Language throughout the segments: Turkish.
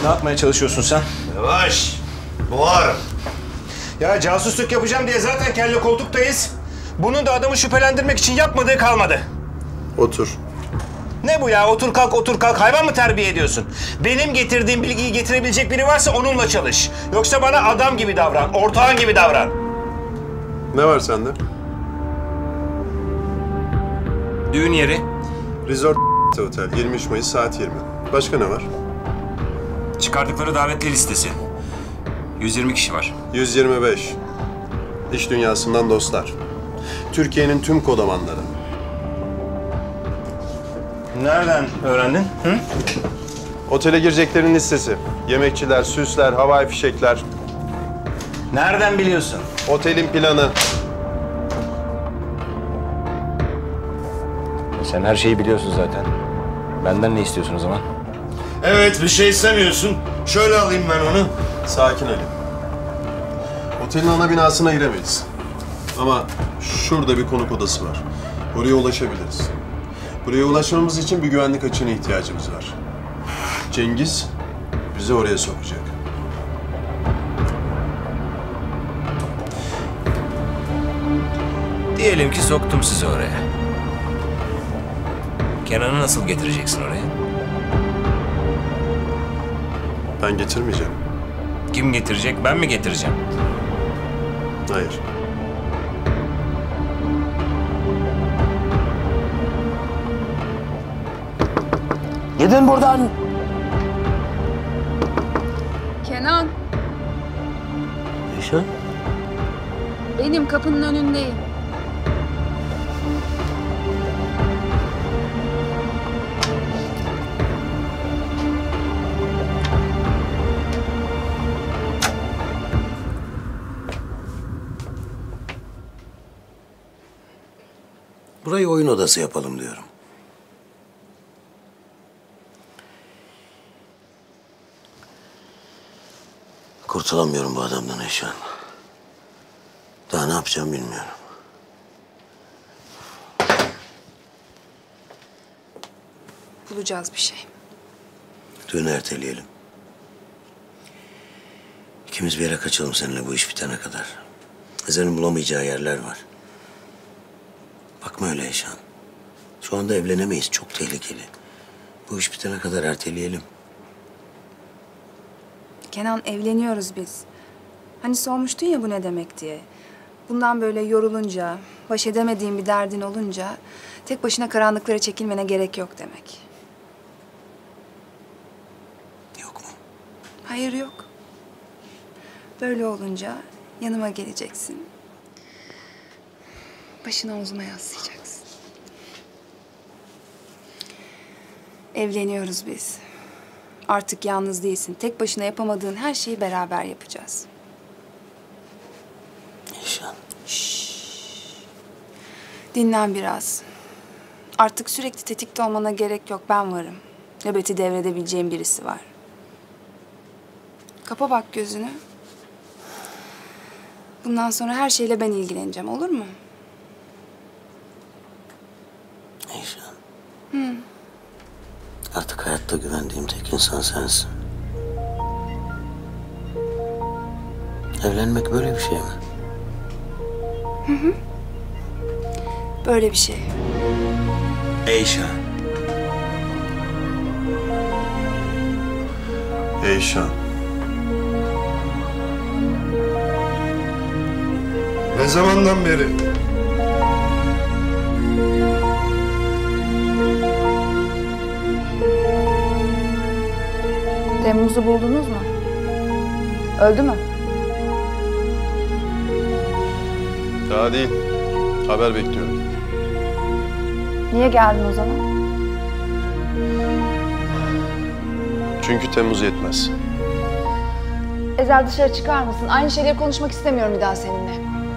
Ne yapmaya çalışıyorsun sen? Yavaş. Boğarım. Ya casusluk yapacağım diye zaten kelle koltuktayız. Bunun da adamı şüphelendirmek için yapmadığı kalmadı. Otur. Ne bu ya? Otur kalk otur kalk. Hayvan mı terbiye ediyorsun? Benim getirdiğim bilgiyi getirebilecek biri varsa onunla çalış. Yoksa bana adam gibi davran, ortağın gibi davran. Ne var sende? Düğün yeri. Resort Otel 23 Mayıs saat 20. Başka ne var? Çıkardıkları davetli listesi. 120 kişi var. 125. İş dünyasından dostlar. Türkiye'nin tüm kodamanları. Nereden öğrendin? Hı? Otele gireceklerin listesi. Yemekçiler, süsler, havai fişekler. Nereden biliyorsun? Otelin planı. Sen her şeyi biliyorsun zaten. Benden ne istiyorsun o zaman? Evet, bir şey istemiyorsun. Şöyle alayım ben onu. Sakin Ali. Otelin ana binasına giremeyiz. Ama şurada bir konuk odası var. Oraya ulaşabiliriz. Buraya ulaşmamız için bir güvenlik açığına ihtiyacımız var. Cengiz bizi oraya sokacak. Diyelim ki soktum sizi oraya. Kenan'ı nasıl getireceksin oraya? Ben getirmeyeceğim. Kim getirecek, ben mi getireceğim? Hayır. Gidin buradan. Kenan, Eşan. benim kapının önündeyim. Burayı oyun odası yapalım diyorum. Kurtulamıyorum bu adamdan Eşan. Daha ne yapacağım bilmiyorum. Bulacağız bir şey. Düğünü erteleyelim. İkimiz bir yere kaçalım seninle bu iş bitene kadar. Ezel'in bulamayacağı yerler var. Bakma öyle Eşan. Şu anda evlenemeyiz. Çok tehlikeli. Bu iş bitene kadar erteleyelim. Kenan, evleniyoruz biz. Hani sormuştun ya bu ne demek diye. Bundan böyle yorulunca, baş edemediğin bir derdin olunca tek başına karanlıklara çekilmene gerek yok demek. Yok mu? Hayır, yok. Böyle olunca yanıma geleceksin. Başını omzuma yaslayacaksın. Evleniyoruz biz. Artık yalnız değilsin. Tek başına yapamadığın her şeyi beraber yapacağız. Eşan. Dinlen biraz. Artık sürekli tetikte olmana gerek yok. Ben varım. Nöbeti devredebileceğim birisi var. Kapa bak gözünü. Bundan sonra her şeyle ben ilgileneceğim. Olur mu? Eşan. Artık hayatta güvendiğim tek insan sensin. Evlenmek böyle bir şey mi? Böyle bir şey. Eşan. Eyşan. Ne zamandan beri? Temmuz'u buldunuz mu? Öldü mü? Daha değil. Haber bekliyorum. Niye geldin o zaman? Çünkü Temmuz yetmez. Ezel, dışarı çıkar mısın? Aynı şeyleri konuşmak istemiyorum bir daha seninle.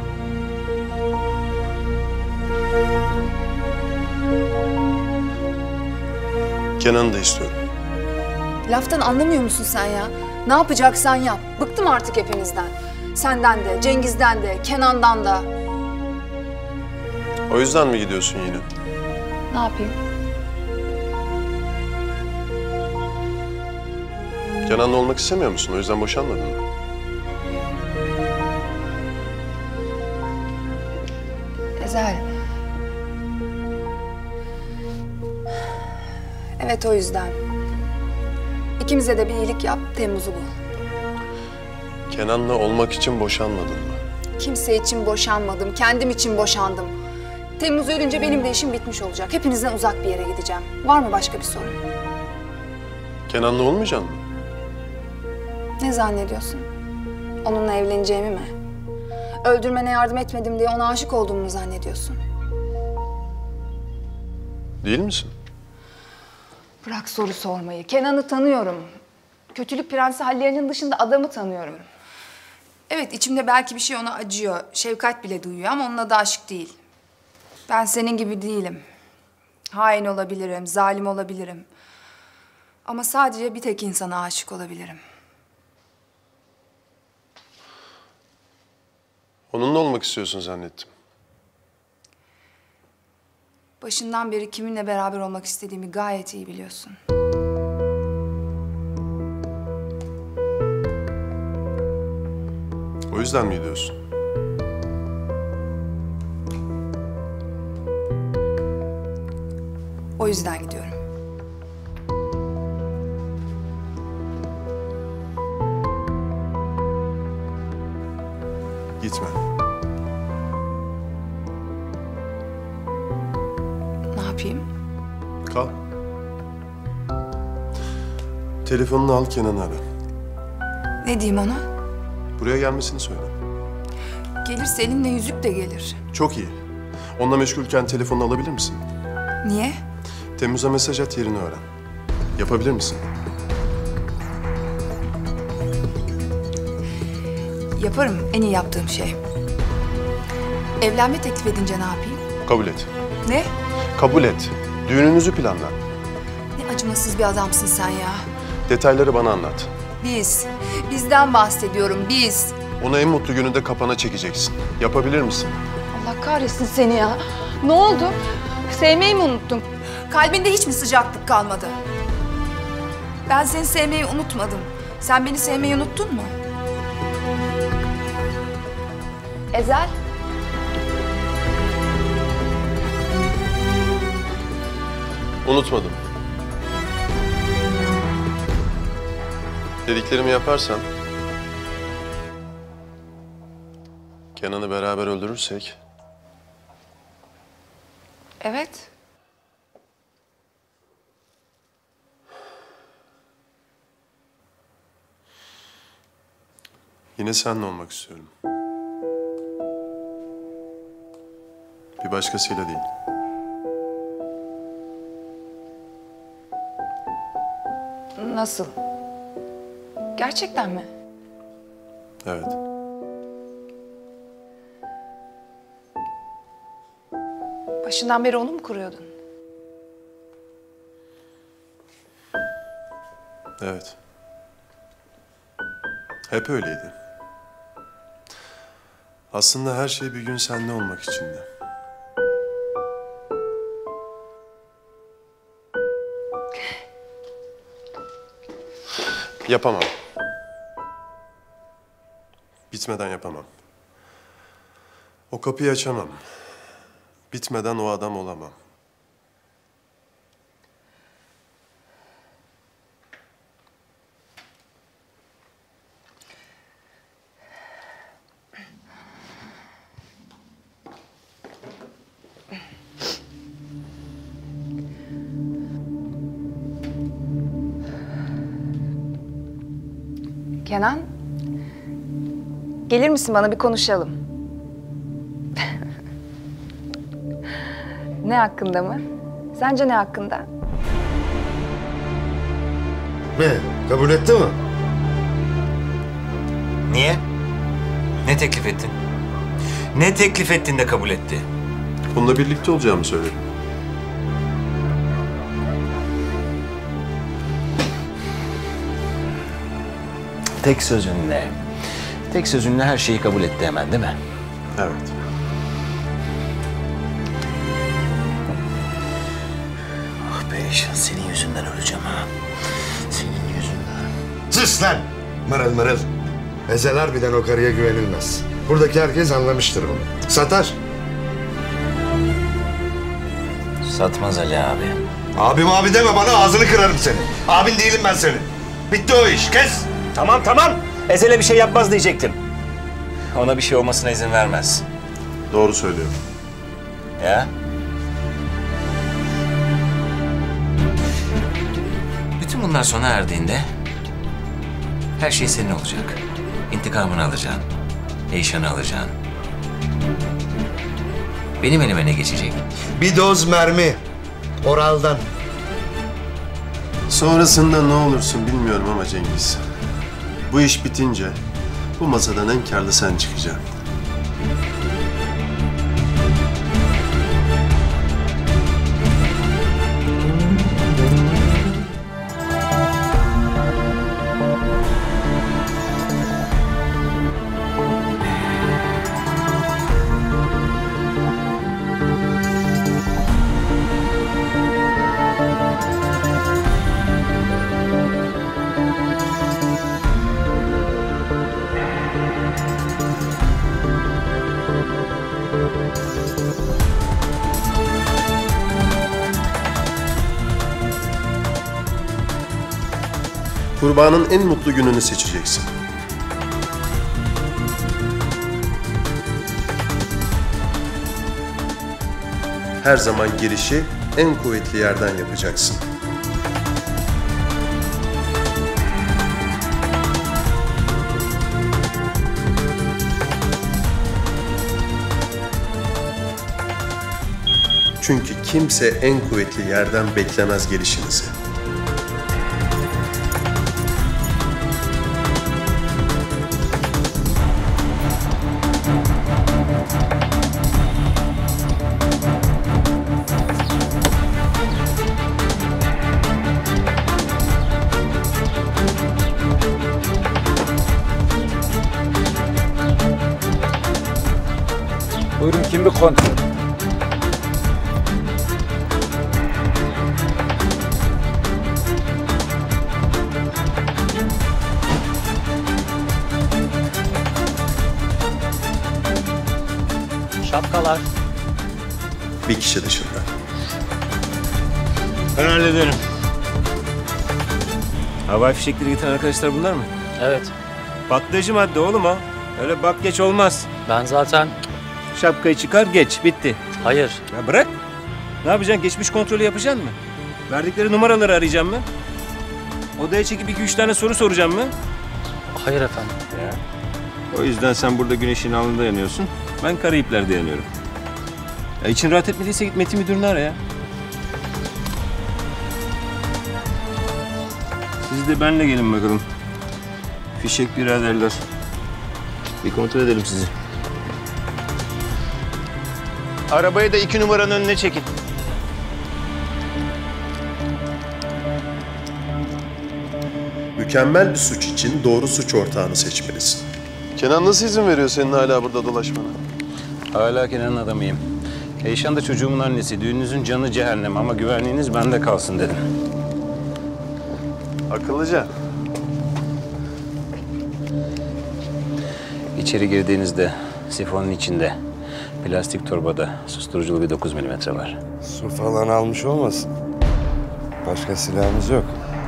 Kenan'ı da istiyorum. Laftan anlamıyor musun sen ya? Ne yapacaksan yap. Bıktım artık hepinizden. Senden de, Cengiz'den de, Kenan'dan da. O yüzden mi gidiyorsun yine? Ne yapayım? Kenan'la olmak istemiyor musun? O yüzden boşanmadın mı? Ezel. Evet, o yüzden. İkimize de bir iyilik yap, Temmuz'u bul. Kenan'la olmak için boşanmadın mı? Kimse için boşanmadım, kendim için boşandım. Temmuz ölünce benim de işim bitmiş olacak. Hepinizden uzak bir yere gideceğim. Var mı başka bir sorun? Kenan'la olmayacaksın mı? Ne zannediyorsun? Onunla evleneceğimi mi? Öldürmene yardım etmedim diye ona aşık olduğumu mu zannediyorsun? Değil misin? Bırak soru sormayı. Kenan'ı tanıyorum. Kötülük Prensi Halliye'nin dışında adamı tanıyorum. Evet, içimde belki bir şey ona acıyor. Şefkat bile duyuyor ama onunla da aşık değil. Ben senin gibi değilim. Hain olabilirim, zalim olabilirim. Ama sadece bir tek insana aşık olabilirim. Onunla olmak istiyorsun zannettim. Başından beri kiminle beraber olmak istediğimi gayet iyi biliyorsun. O yüzden mi gidiyorsun? O yüzden gidiyorum. Gitme. Ne yapayım? Kal. Telefonunu al, Kenan'ı ara. Ne diyeyim ona? Buraya gelmesini söyle. Gelirse elinle yüzük de gelir. Çok iyi. Onunla meşgulken telefonunu alabilir misin? Niye? Temmuz'a mesaj at, yerini öğren. Yapabilir misin? Yaparım, en iyi yaptığım şey. Evlenme teklif edince ne yapayım? Kabul et. Ne? Kabul et. Düğününüzü planla. Ne acımasız bir adamsın sen ya. Detayları bana anlat. Bizden bahsediyorum, biz. Onu en mutlu gününde kapana çekeceksin. Yapabilir misin? Allah kahretsin seni ya. Ne oldu? Sevmeyi mi unuttun? Kalbinde hiç mi sıcaklık kalmadı? Ben seni sevmeyi unutmadım. Sen beni sevmeyi unuttun mu? Ezel. Unutmadım. Dediklerimi yaparsan... Kenan'ı beraber öldürürsek... Evet. Yine seninle olmak istiyorum. Bir başkasıyla değil. Nasıl? Gerçekten mi? Evet. Başından beri onu mu kuruyordun? Evet. Hep öyleydi. Aslında her şey bir gün seninle olmak içindi. Yapamam. Bitmeden yapamam. O kapıyı açamam. Bitmeden o adam olamam. Kenan, gelir misin bana bir konuşalım? Ne hakkında mı? Sence ne hakkında? Ne? Kabul etti mi? Niye? Ne teklif ettin? Ne teklif ettin de kabul etti? Onunla birlikte olacağımı söyledim. Tek sözünle her şeyi kabul etti hemen, değil mi? Evet. Ah be Eşan, senin yüzünden öleceğim ha. Senin yüzünden. Sus lan! Mırıl mırıl. Ezel harbiden o karıya güvenilmez. Buradaki herkes anlamıştır bunu. Satar. Satmaz Ali abi. Abim abi deme bana, ağzını kırarım seni. Abin değilim ben senin. Bitti o iş, kes. Tamam. Ezel'e bir şey yapmaz diyecektim. Ona bir şey olmasına izin vermez. Doğru söylüyor. Ya? Bütün bunlar sona erdiğinde her şey senin olacak. İntikamını alacaksın. Eyşan'ı alacaksın. Benim elime ne geçecek? Bir doz mermi. Oraldan. Sonrasında ne olursun bilmiyorum ama Cengiz. Bu iş bitince bu masadan en karlı sen çıkacaksın. Kurbanın en mutlu gününü seçeceksin. Her zaman girişi en kuvvetli yerden yapacaksın. Çünkü kimse en kuvvetli yerden beklemez gelişinizi. Buyurun kimlik kontrol. Şapkalar. Bir kişi dışında. Ben hallederim. Havai fişekleri getiren arkadaşlar bunlar mı? Evet. Patlayıcı madde oğlum o. Öyle bak geç olmaz. Ben zaten... Şapkayı çıkar geç bitti. Hayır. Ya bırak. Ne yapacaksın? Geçmiş kontrolü yapacaksın mı? Verdikleri numaraları arayacağım mı? Odaya çekip 2-3 tane soru soracağım mı? Hayır efendim. O yüzden sen burada güneşin alnında yanıyorsun. Ben Karayipler'de yanıyorum. Ya için rahat etmediyse git Metin müdürünü ara ya. Siz de benle gelin bakalım. Fişek biraderler. Bir kontrol edelim sizi. Arabayı da 2 numaranın önüne çekin. Mükemmel bir suç için doğru suç ortağını seçmelisin. Kenan nasıl izin veriyor senin hala burada dolaşmana? Hala Kenan'ın adamıyım. Eyşan da çocuğumun annesi. Düğününüzün canı cehennem ama güvenliğiniz bende kalsın dedim. Akıllıca. İçeri girdiğinizde sifonun içinde plastik torbada susturuculu bir 9 milimetre var. Su falan almış olmasın? Başka silahımız yok.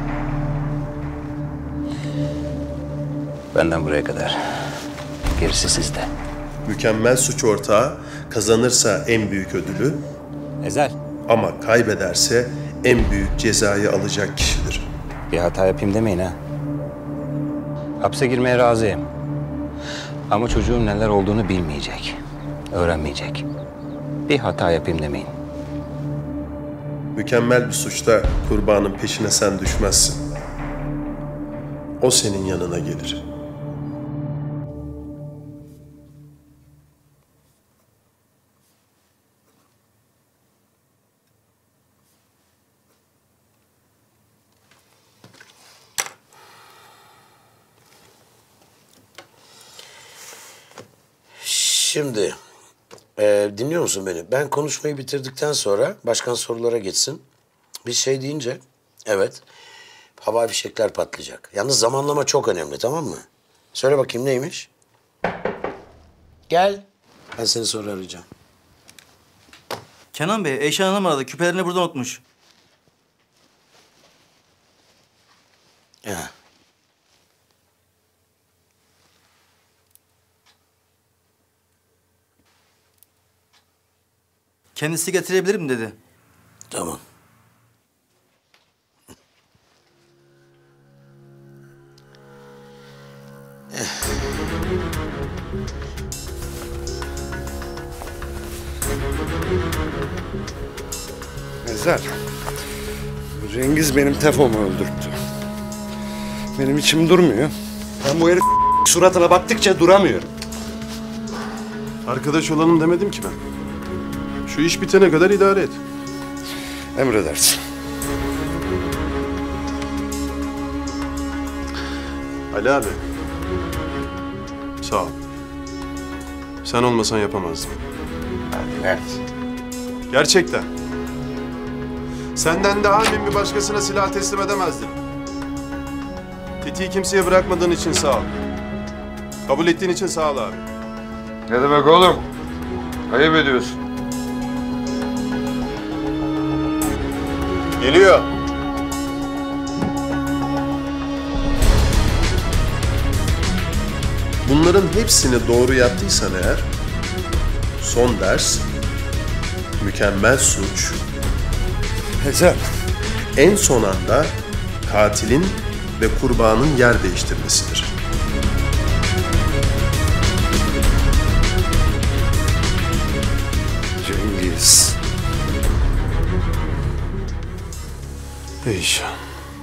Benden buraya kadar. Gerisi sizde. Mükemmel suç ortağı kazanırsa en büyük ödülü Ezel, ama kaybederse en büyük cezayı alacak kişidir. bir hata yapayım demeyin ha. Hapse girmeye razıyım. Ama çocuğun neler olduğunu bilmeyecek. Öğrenmeyecek. Bir hata yapayım demeyin. Mükemmel bir suçta kurbanın peşine sen düşmezsin. O senin yanına gelir. Şimdi dinliyor musun beni? Ben konuşmayı bitirdikten sonra başkan sorulara geçsin. Bir şey deyince evet. Havai fişekler patlayacak. Yalnız zamanlama çok önemli, tamam mı? Söyle bakayım neymiş? Gel. Ben seni sonra arayacağım. Kenan Bey, Eyşan Hanım aradı. Küpelerini burada unutmuş. Ya. Kendisi getirebilirim dedi. Tamam. Ezel, Cengiz benim Tefo'mu öldürttü. Benim içim durmuyor. Ben bu herif suratına baktıkça duramıyorum. Arkadaş olalım demedim ki ben. Şu iş bitene kadar idare et. Emredersin. Ali abi. Sağ ol. Sen olmasan yapamazdım. Evet. Gerçekten. Senden daha emin bir başkasına silah teslim edemezdim. Tetiği kimseye bırakmadığın için sağ ol. Kabul ettiğin için sağ ol abi. Ne demek oğlum? Ayıp ediyorsun. Geliyor. Bunların hepsini doğru yaptıysan eğer, son ders, mükemmel suç, Ezel. en son anda katilin ve kurbanın yer değiştirmesidir. Cengiz. Eyşan.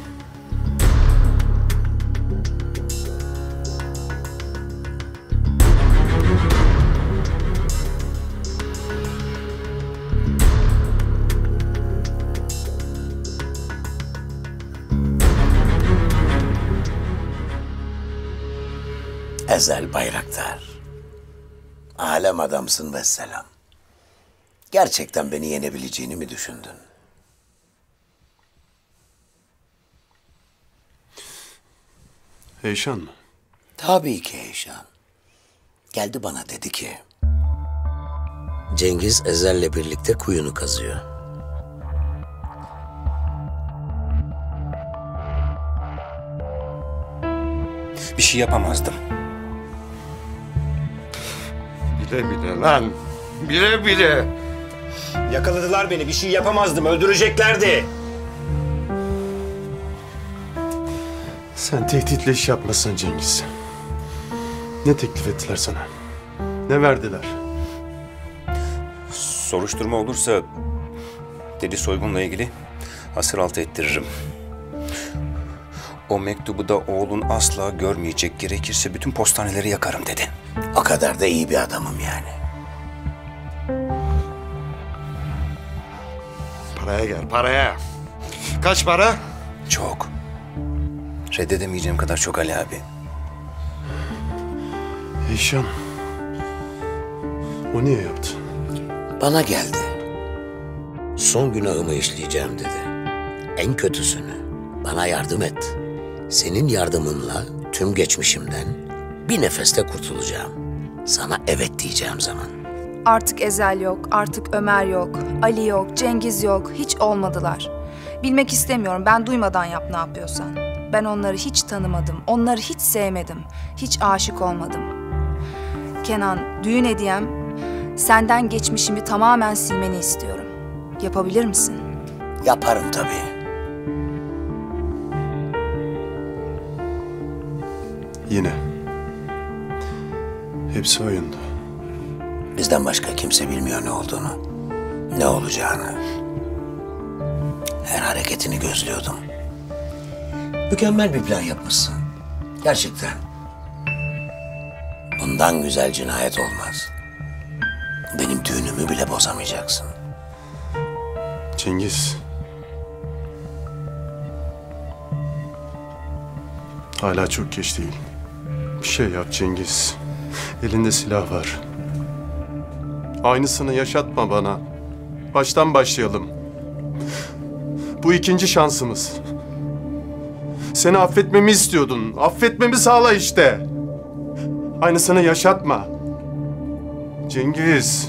Ezel Bayraktar. Alem adamsın vesselam. Gerçekten beni yenebileceğini mi düşündün? Eyşan mı? Tabii ki Eyşan. Geldi bana dedi ki... Cengiz Ezel'le birlikte kuyunu kazıyor. Bir şey yapamazdım. Bile bile lan. Bile bile. Yakaladılar beni. Bir şey yapamazdım. Öldüreceklerdi. Sen tehditle iş yapmasın Cengiz. Ne teklif ettiler sana? Ne verdiler? Soruşturma olursa Deli Soygun'la ilgili hasır altı ettiririm. O mektubu da oğlun asla görmeyecek, gerekirse bütün postaneleri yakarım dedi. O kadar da iyi bir adamım yani. Paraya gel, paraya. Kaç para? Çok. Reddedemeyeceğim kadar çok Ali abi. Eyşan. O niye yaptı? Bana geldi. Son günahımı işleyeceğim dedi. En kötüsünü bana yardım et. Senin yardımınla tüm geçmişimden bir nefeste kurtulacağım. Sana evet diyeceğim zaman. Artık Ezel yok, artık Ömer yok, Ali yok, Cengiz yok. Hiç olmadılar. Bilmek istemiyorum. Ben duymadan yap ne yapıyorsan. Ben onları hiç tanımadım. Onları hiç sevmedim. Hiç aşık olmadım. Kenan, düğün hediyem senden geçmişimi tamamen silmeni istiyorum. Yapabilir misin? Yaparım tabii. Yine. Hepsi oyundu. Bizden başka kimse bilmiyor ne olduğunu, ne olacağını. Her hareketini gözlüyordum. Mükemmel bir plan yapmışsın. Gerçekten. Bundan güzel cinayet olmaz. Benim düğünümü bile bozamayacaksın. Cengiz. Hala çok geç değil. Bir şey yap Cengiz. Elinde silah var. Aynısını yaşatma bana. Baştan başlayalım. Bu ikinci şansımız. Seni affetmemi istiyordun. Affetmemi sağla işte. Aynısını yaşatma. Cengiz.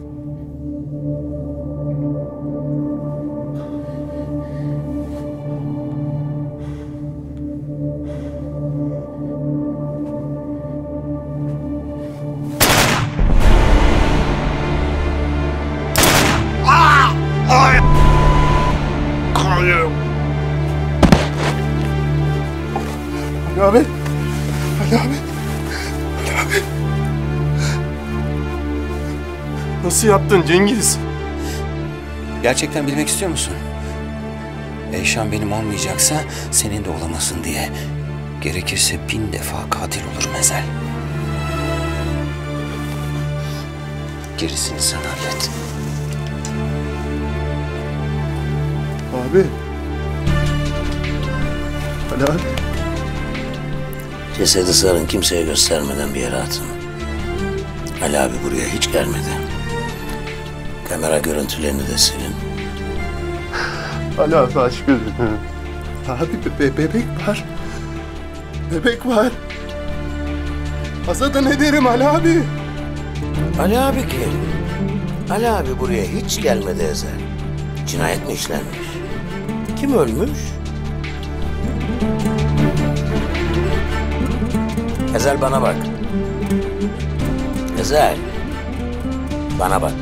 Ali abi. Ali abi. Ali abi. Nasıl yaptın Cengiz? Gerçekten bilmek istiyor musun? Eyşan benim olmayacaksa senin de olamasın diye. Gerekirse 1000 defa katil olurum Ezel. Gerisini sen hallet. Abi. Ali abi. Cesedi sarın, kimseye göstermeden bir yere atın. Ali abi buraya hiç gelmedi. Kamera görüntülerini de silin. Ali abi aşkım. Abi bebek var. Bebek var. Asa da ne derim Ali abi? Ali abi kim? Ali abi buraya hiç gelmedi Ezel. Cinayet mi işlenmiş? Kim ölmüş? Ezel bana bak. Ezel. Bana bak.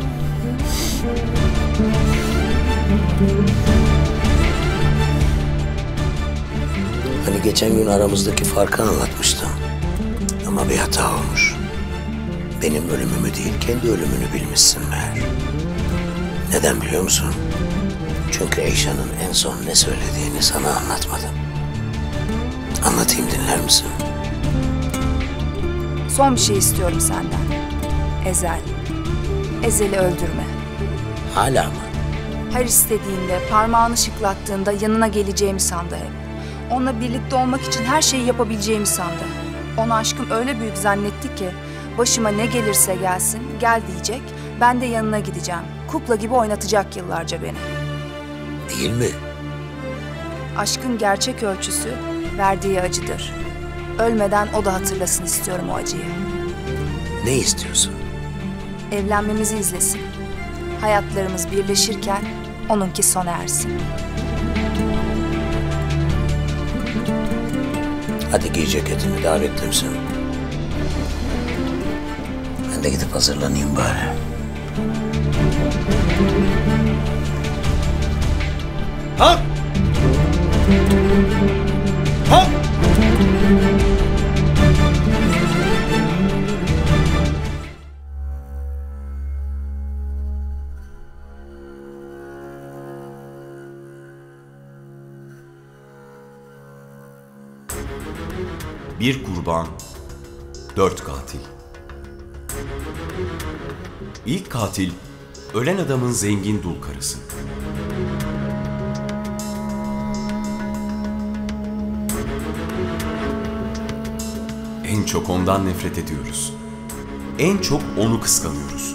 Hani geçen gün aramızdaki farkı anlatmıştım. Ama bir hata olmuş. Benim ölümümü değil, kendi ölümünü bilmişsin meğer. Neden biliyor musun? Çünkü Eyşan'ın en son ne söylediğini sana anlatmadım. Anlatayım, dinler misin? Son bir şey istiyorum senden. Ezel. Ezel'i öldürme. Hala mı? Her istediğinde, parmağını şıklattığında yanına geleceğimi sandı hep. Onunla birlikte olmak için her şeyi yapabileceğimi sandı. Onu aşkım öyle büyük zannetti ki başıma ne gelirse gelsin, gel diyecek, ben de yanına gideceğim. Kukla gibi oynatacak yıllarca beni. Değil mi? Aşkın gerçek ölçüsü verdiği acıdır. Ölmeden o da hatırlasın istiyorum o acıyı. Ne istiyorsun? Evlenmemizi izlesin. Hayatlarımız birleşirken onunki sona ersin. Hadi giy ceketini, davetlimsin. Ben de gidip hazırlanayım bari. Kalk! Kalk! Bir kurban, 4 katil. İlk katil, ölen adamın zengin dul karısı. En çok ondan nefret ediyoruz. En çok onu kıskanıyoruz.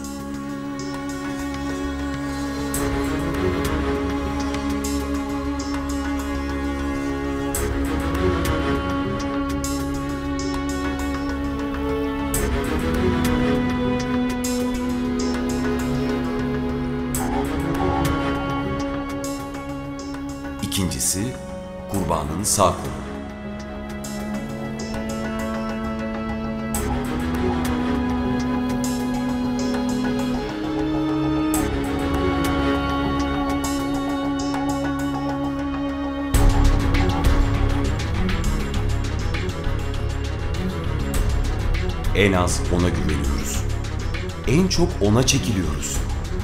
İkincisi, kurbanın sağ kolu. En az ona güveniyoruz. En çok ona çekiliyoruz.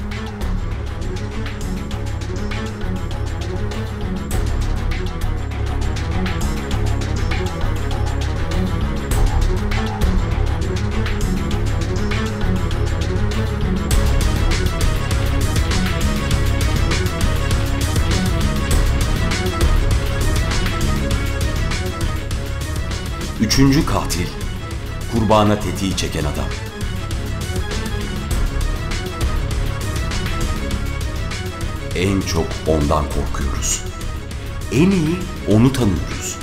Üçüncü katil, kurbana tetiği çeken adam. En çok ondan korkuyoruz. en iyi onu tanıyoruz.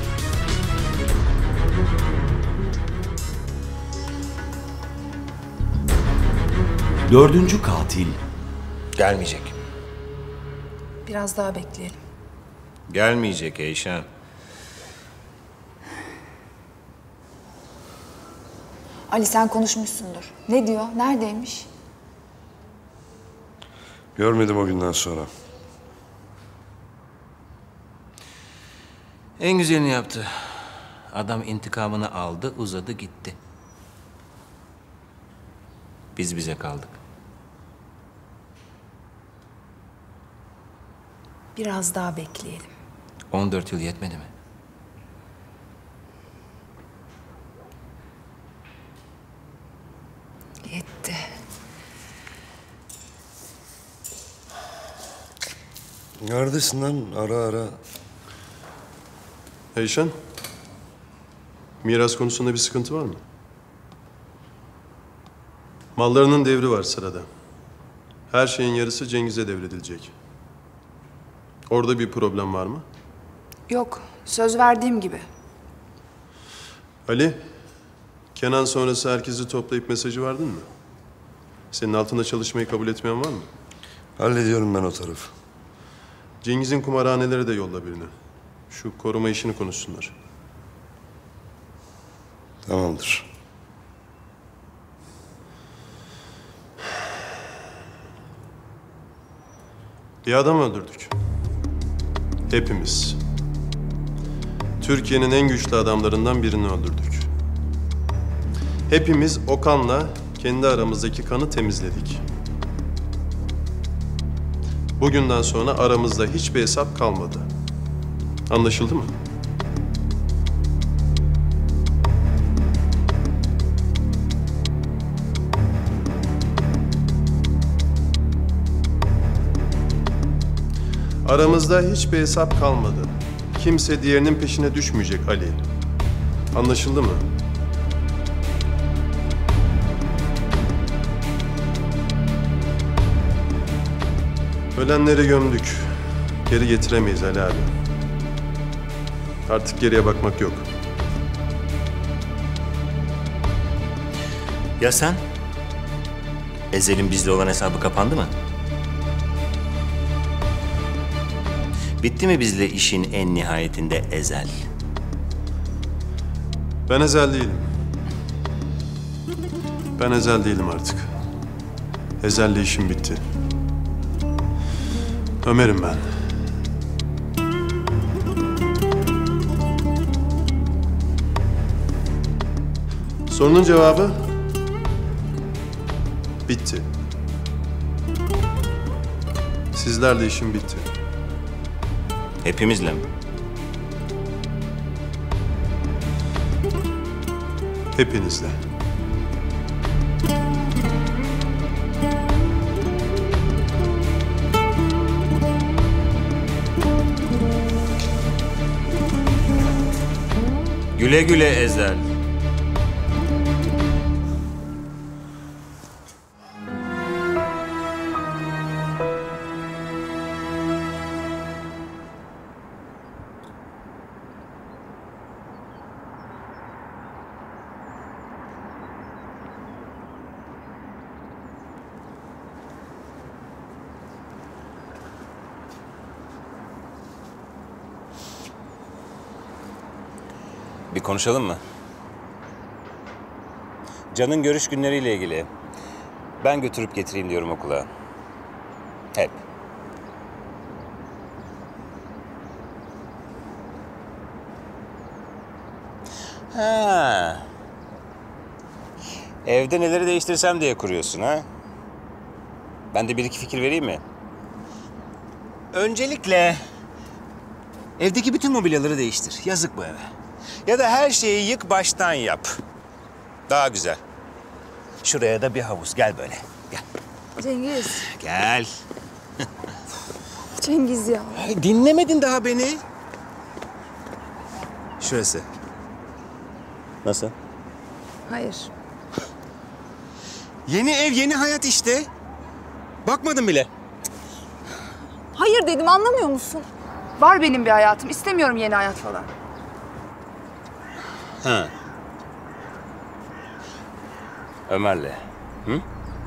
Dördüncü katil Gelmeyecek. Biraz daha bekleyelim. Gelmeyecek Eyşan. Ali sen konuşmuşsundur. Ne diyor? Neredeymiş? Görmedim o günden sonra. En güzelini yaptı. Adam intikamını aldı, uzadı gitti. Biz bize kaldık. Biraz daha bekleyelim. 14 yıl yetmedi mi? Yetti. Neredesin lan? Ara ara. Eyşan, miras konusunda bir sıkıntı var mı? Mallarının devri var sırada. Her şeyin yarısı Cengiz'e devredilecek. Orada bir problem var mı? Yok, söz verdiğim gibi. Ali, Kenan sonrası herkesi toplayıp mesajı verdin mi? Senin altında çalışmayı kabul etmeyen var mı? Hallediyorum ben o tarafı. Cengiz'in kumarhaneleri de yolla birini. Şu koruma işini konuşsunlar. Tamamdır. Bir adam öldürdük. Hepimiz. Türkiye'nin en güçlü adamlarından birini öldürdük. Hepimiz o kanla kendi aramızdaki kanı temizledik. Bugünden sonra aramızda hiçbir hesap kalmadı. Anlaşıldı mı? Aramızda hiçbir hesap kalmadı. Kimse diğerinin peşine düşmeyecek Ali. Anlaşıldı mı? Ölenleri gömdük. Geri getiremeyiz Ali abi. Artık geriye bakmak yok. Ya sen? Ezel'in bizle olan hesabı kapandı mı? Bitti mi bizle işin en nihayetinde Ezel? Ben Ezel değilim. Ben Ezel değilim artık. Ezel'le işim bitti. Ömer'im ben. Sorunun cevabı bitti. Sizlerle işim bitti. Hepimizle mi? Hepinizle. Güle güle Ezel. Bir konuşalım mı? Can'ın görüş günleriyle ilgili. Ben götürüp getireyim diyorum okula. Hep. Ha. Evde neleri değiştirsem diye kuruyorsun ha? Ben de bir iki fikir vereyim mi? Öncelikle evdeki bütün mobilyaları değiştir. Yazık bu eve. Ya da her şeyi yık baştan yap. Daha güzel. Şuraya da bir havuz. Gel böyle. Gel. Cengiz. Gel. Cengiz ya. Ay, dinlemedin daha beni. Şurası. Nasıl? Hayır. Yeni ev, yeni hayat işte. Bakmadın bile. Hayır dedim anlamıyor musun? Var benim bir hayatım. İstemiyorum yeni hayat falan. Ha. Ömer'le. Hı?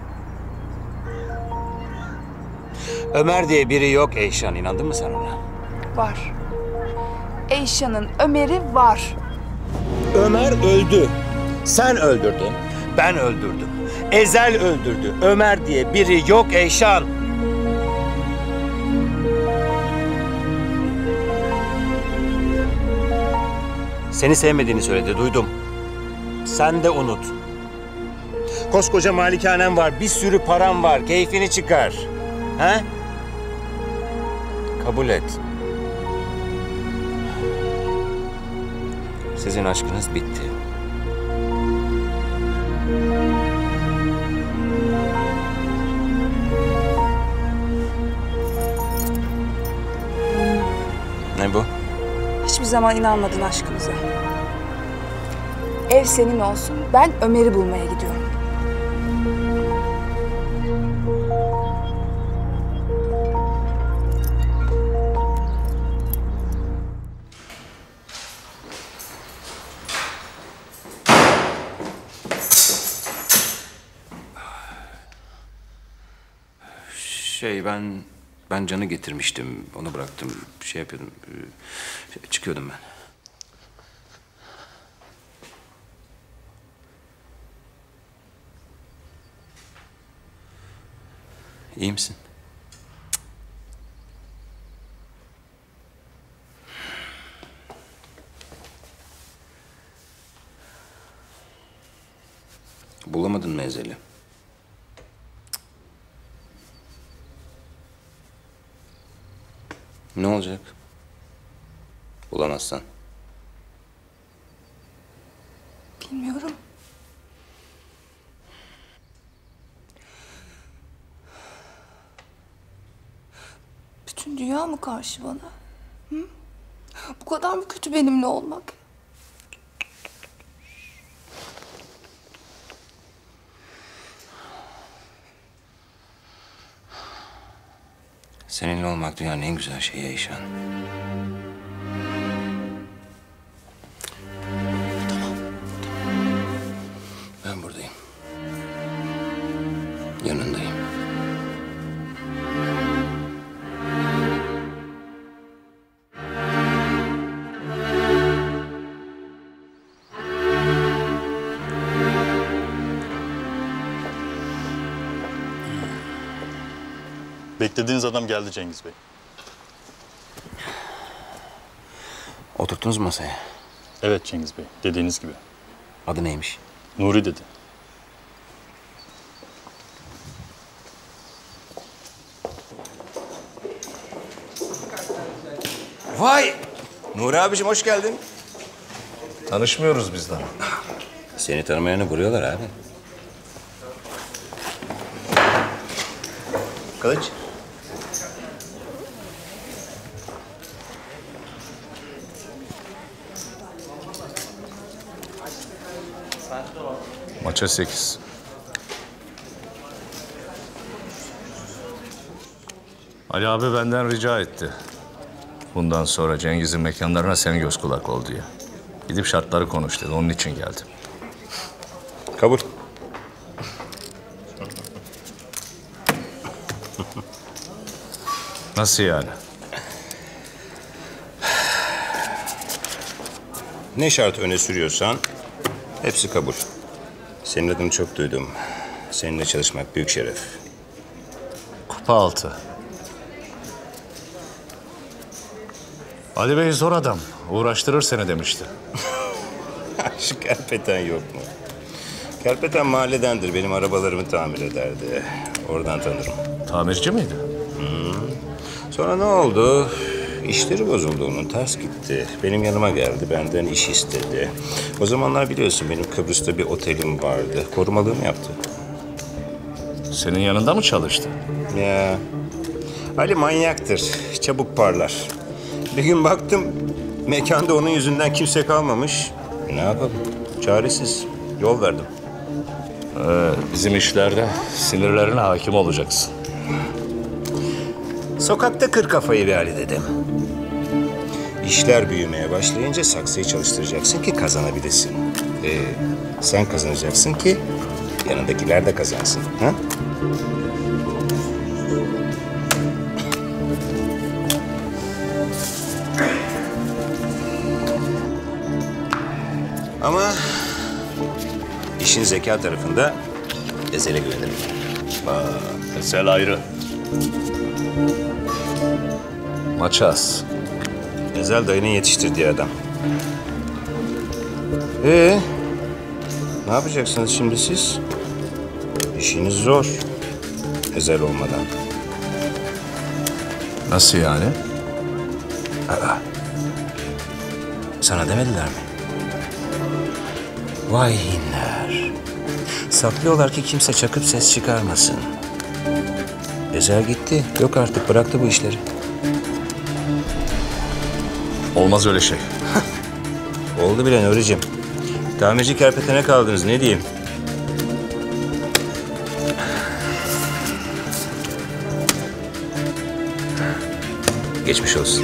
Ömer diye biri yok Eyşan. İnandın mı sen ona? Var. Eyşan'ın Ömer'i var. Ömer öldü. Sen öldürdün. Ben öldürdüm. Ezel öldürdü. Ömer diye biri yok Eyşan. Seni sevmediğini söyledi, duydum. Sen de unut. Koskoca malikanem var, bir sürü param var. Keyfini çıkar. He? Kabul et. Sizin aşkınız bitti. Ne bu? Hiçbir zaman inanmadın aşkımıza. Ev senin olsun. Ben Ömer'i bulmaya gidiyorum. Ben Can'ı getirmiştim. Onu bıraktım. Şey yapıyordum. Çıkıyordum ben. İyi misin? Bulamadın mı Ezel'i? Ne olacak? Bulamazsan. Bilmiyorum. Bütün dünya mı karşı bana? Hı? Bu kadar mı kötü benimle olmak? Seninle olmak dünyanın en güzel şeyi Eyşan. Tamam. Ben buradayım. Yanındayım. Beklediğiniz adam geldi Cengiz Bey. Oturttunuz mu masaya? Evet Cengiz Bey, dediğiniz gibi. Adı neymiş? Nuri dedi. Vay! Nuri abiciğim hoş geldin. Tanışmıyoruz biz daha. Seni tanımayanı vuruyorlar abi. Kılıç. Maça 8. Ali abi benden rica etti. Bundan sonra Cengiz'in mekanlarına sen göz kulak ol diye. Gidip şartları konuş dedi. Onun için geldim. Kabul. Nasıl yani? Ne şart öne sürüyorsan hepsi kabul. Senin adını çok duydum. Seninle çalışmak büyük şeref. Kupa altı. Ali Bey zor adam. Uğraştırır seni demişti. Şu Kerpeten yok mu? Kerpeten mahalledendir. Benim arabalarımı tamir ederdi. Oradan tanırım. Tamirci miydi? Sonra ne oldu? İşleri bozuldu onun. Ters gitti. Benim yanıma geldi. Benden iş istedi. O zamanlar biliyorsun benim Kıbrıs'ta bir otelim vardı. Korumalığımı yaptı. Senin yanında mı çalıştı? Ya Ali manyaktır. Çabuk parlar. Bir gün baktım mekanda onun yüzünden kimse kalmamış. Ne yapalım? Çaresiz. Yol verdim. Bizim işlerde sinirlerine hakim olacaksın. Sokakta kır kafayı be Ali dedim. İşler büyümeye başlayınca saksıyı çalıştıracaksın ki kazanabilesin. Sen kazanacaksın ki yanındakiler de kazansın. Ha? Ama işin zeka tarafında Ezel'e güvenirim. Ezel ayrı. Maçaz. Ezel dayının yetiştirdiği adam. Ne yapacaksınız şimdi siz? İşiniz zor. Ezel olmadan. Nasıl yani? Sana demediler mi? Vay hinler. Saklıyorlar ki kimse çakıp ses çıkarmasın. Ezel gitti. Yok artık, bıraktı bu işleri. Olmaz öyle şey. Oldu bile Nuri'cim. Tamirci kerpetene kaldınız, ne diyeyim? Geçmiş olsun.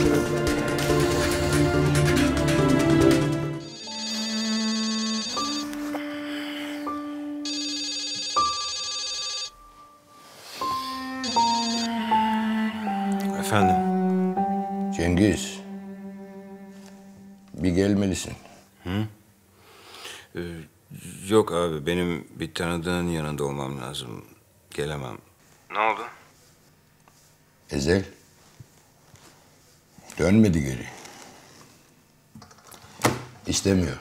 Efendim? Cengiz. Bir gelmelisin. Yok abi, benim bir tanıdığın yanında olmam lazım. Gelemem. Ne oldu? Ezel. Dönmedi geri. İstemiyor.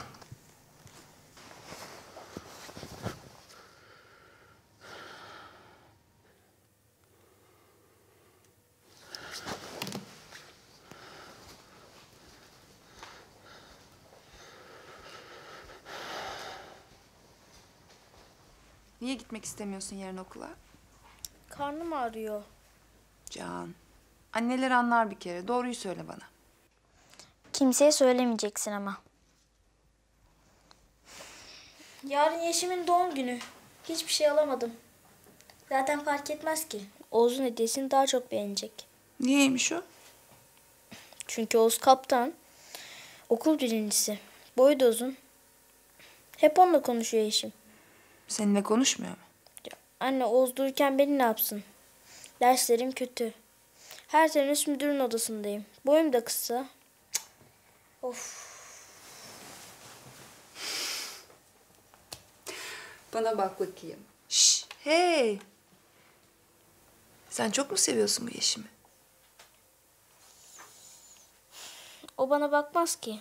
Niye gitmek istemiyorsun yarın okula? Karnım ağrıyor. Can, anneler anlar bir kere. Doğruyu söyle bana. Kimseye söylemeyeceksin ama. Yarın Yeşim'in doğum günü. Hiçbir şey alamadım. Zaten fark etmez ki. Oğuz'un hediyesini daha çok beğenecek. Niyeymiş o? Çünkü Oğuz kaptan. Okul birincisi. Boyu da uzun. Hep onunla konuşuyor Yeşim. Seninle konuşmuyor mu? Anne, Oğuz dururken beni ne yapsın? Derslerim kötü. Her sene üst müdürün odasındayım. Boyum da kısa. Cık. Of. Bana bak bakayım. Şş, hey. Sen çok mu seviyorsun bu Yeşim'i? O bana bakmaz ki.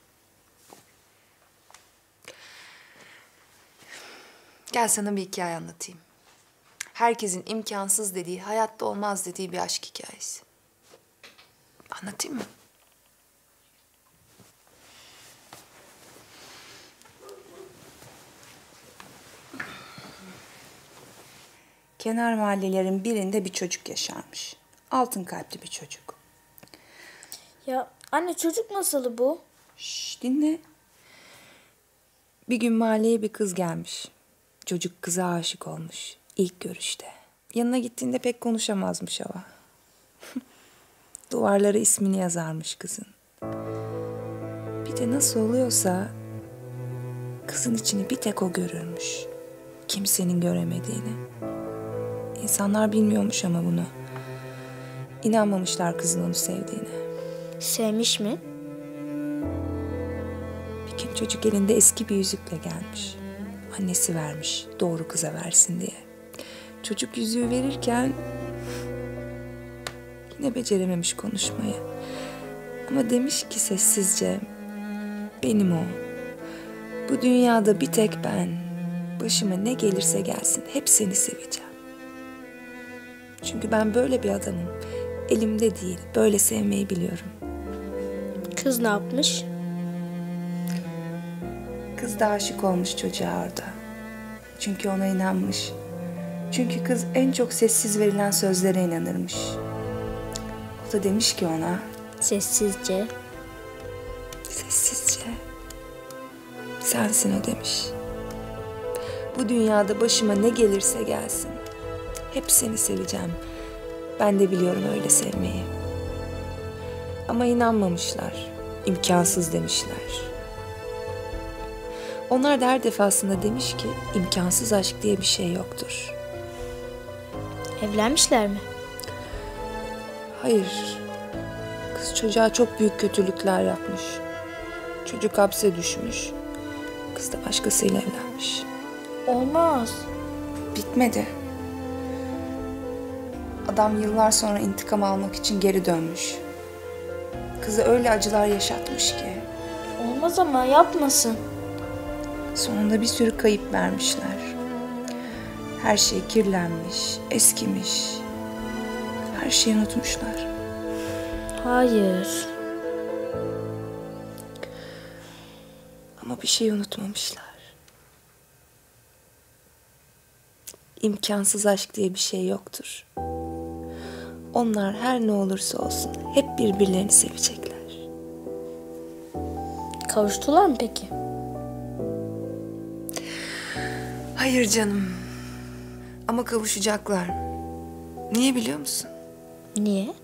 Gel sana bir hikaye anlatayım. Herkesin imkansız dediği, hayatta olmaz dediği bir aşk hikayesi. Anlatayım mı? Kenar mahallelerin birinde bir çocuk yaşarmış. Altın kalpli bir çocuk. Ya anne, çocuk masalı bu. Şş, dinle. Bir gün mahalleye bir kız gelmiş. Çocuk kıza aşık olmuş. İlk görüşte. Yanına gittiğinde pek konuşamazmış ama. Duvarlara ismini yazarmış kızın. Bir de nasıl oluyorsa kızın içini bir tek o görürmüş. Kimsenin göremediğini. İnsanlar bilmiyormuş ama bunu. İnanmamışlar kızın onu sevdiğine. Sevmiş mi? Bir gün çocuk elinde eski bir yüzükle gelmiş. Annesi vermiş, doğru kıza versin diye. Çocuk yüzüğü verirken yine becerememiş konuşmayı. Ama demiş ki sessizce, benim o. Bu dünyada bir tek ben. Başıma ne gelirse gelsin hep seni seveceğim. Çünkü ben böyle bir adamım. Elimde değil, böyle sevmeyi biliyorum. Kız ne yapmış? Kız da aşık olmuş çocuğa orada. Çünkü ona inanmış. Çünkü kız en çok sessiz verilen sözlere inanırmış. O da demiş ki ona... Sessizce. Sessizce. Sensin o demiş. Bu dünyada başıma ne gelirse gelsin. Hep seni seveceğim. Ben de biliyorum öyle sevmeyi. Ama inanmamışlar. imkansız demişler. Onlar da her defasında demiş ki imkansız aşk diye bir şey yoktur. Evlenmişler mi? Hayır. Kız çocuğa çok büyük kötülükler yapmış. Çocuk hapse düşmüş. Kız da başkasıyla evlenmiş. Olmaz. Bitmedi. Adam yıllar sonra intikam almak için geri dönmüş. Kızı öyle acılar yaşatmış ki. Olmaz ama yapmasın. Sonunda bir sürü kayıp vermişler. Her şey kirlenmiş, eskimiş. Her şeyi unutmuşlar. Hayır. Ama bir şey unutmamışlar. İmkansız aşk diye bir şey yoktur. Onlar her ne olursa olsun hep birbirlerini sevecekler. Kavuştular mı peki? Hayır canım. Ama kavuşacaklar. Niye biliyor musun? Niye?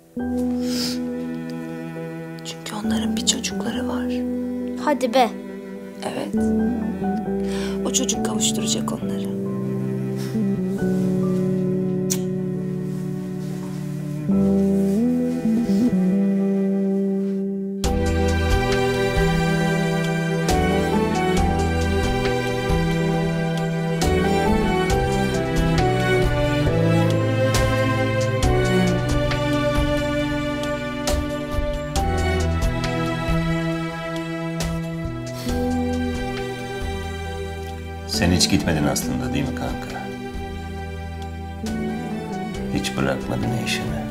Çünkü onların bir çocukları var. Hadi be. Evet. O çocuk kavuşturacak onları. Sen hiç gitmedin aslında değil mi kanka? Hiç bırakmadın işini.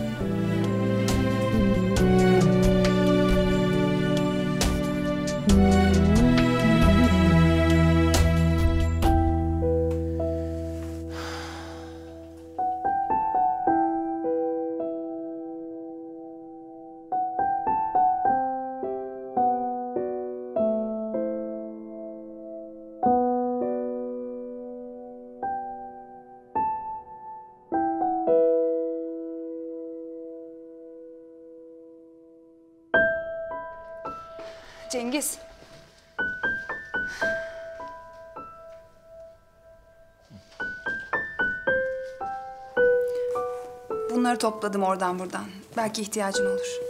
Cengiz. Bunları topladım oradan buradan. Belki ihtiyacın olur.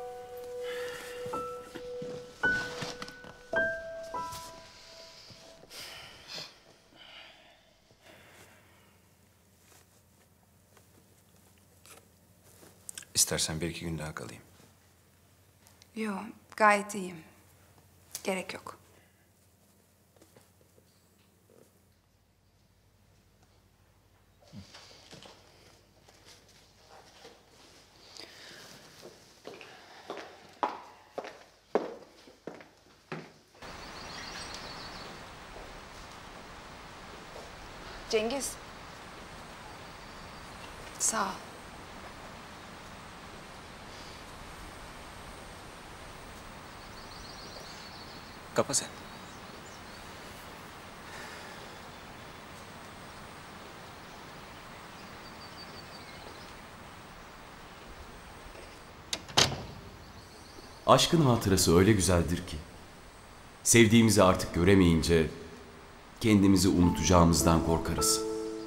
İstersen bir iki gün daha kalayım. Yok, gayet iyiyim. Gerek yok. Cengiz. Sağ ol. Kapa sen. Aşkın hatırası öyle güzeldir ki, sevdiğimizi artık göremeyince kendimizi unutacağımızdan korkarız.